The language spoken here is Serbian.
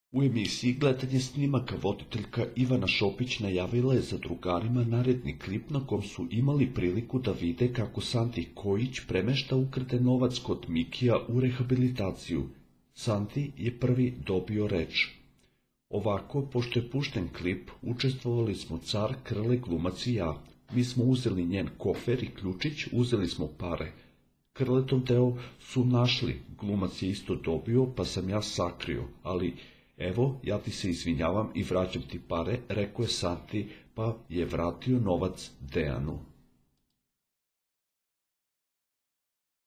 U emisiji Gledanje snimaka voditeljka Ivana Šopić najavila je za drugarima naredni klip na kom su imali priliku da vide kako Santi Kojić premešta ukraden novac kod Mikija u rehabilitaciju. Santi je prvi dobio reč. Ovako, pošto je pušten klip, učestvovali smo Car, Krle, glumac i ja. Mi smo uzeli njen kofer i ključić, uzeli smo pare. Krletov deo su našli, glumac je isto dobio, pa sam ja sakrio, ali evo, ja ti se izvinjavam i vraćam ti pare, rekao je Santi, pa je vratio novac Dejanu.